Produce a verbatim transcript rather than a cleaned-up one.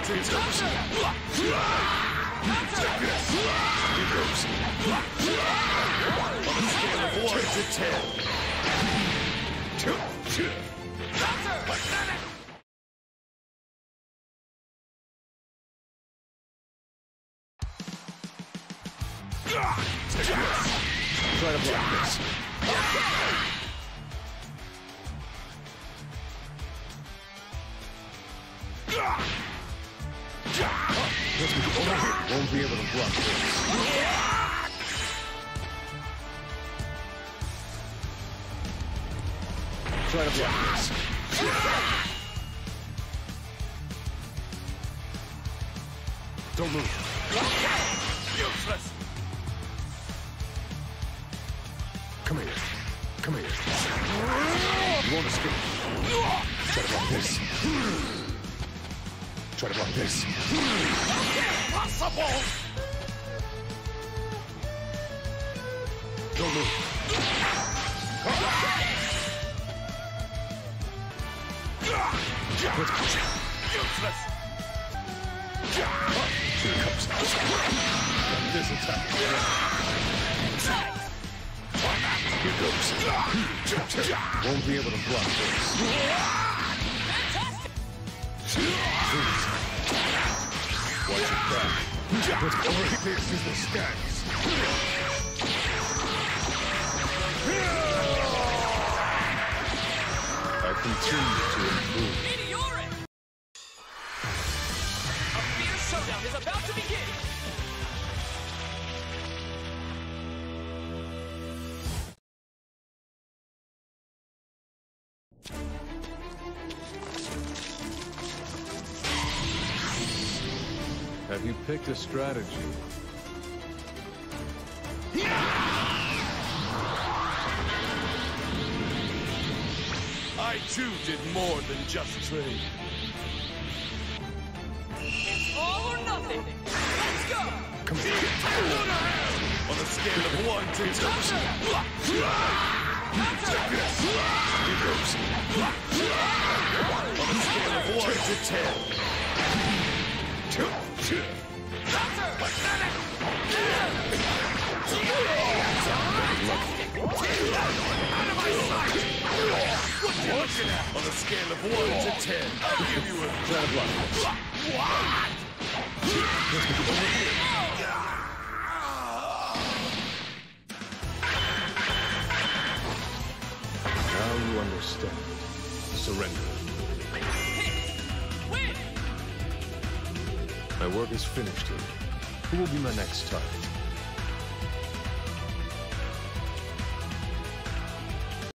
Here goes. On a scale of one to ten. Try to block this. Let's go over here. Won't be able to block this. Try to block this. Don't move. Useless. Come here. Come here. You won't escape. Try to block this. Try to block this. Impossible! Don't move. Let's push it. Useless. Here it comes. And this attack. Here goes. Won't be able to block this. Please. Watch your back. Let's go. This is the stacks. I continue to improve. Meteoric! A fierce showdown is about to begin! Have you picked a strategy? I too did more than just train. It's all or nothing! Let's go! Come here. On a scale of one to ten. Here goes. On a scale of one to ten. On a scale of one to ten, I'll give you a try to block. What? Now you understand. Surrender. Win! My work is finished here. Who will be my next target?